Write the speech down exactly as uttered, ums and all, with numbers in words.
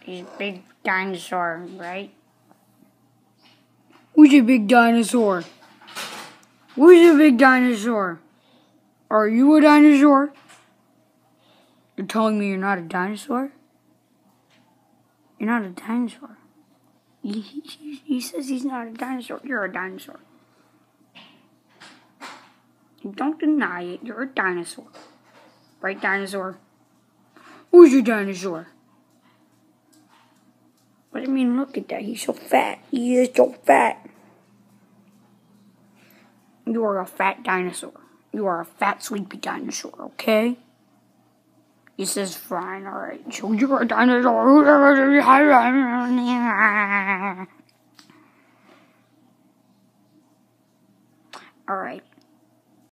He's a big dinosaur, right? Who's a big dinosaur? Who's a big dinosaur? Are you a dinosaur? You're telling me you're not a dinosaur? You're not a dinosaur. He, he, he says he's not a dinosaur. You're a dinosaur. Don't deny it. You're a dinosaur. Right, dinosaur? Who's your dinosaur? But I mean, look at that. He's so fat. He is so fat. You are a fat dinosaur. You are a fat, sleepy dinosaur, okay? He says, fine, alright. So you're a dinosaur. Alright.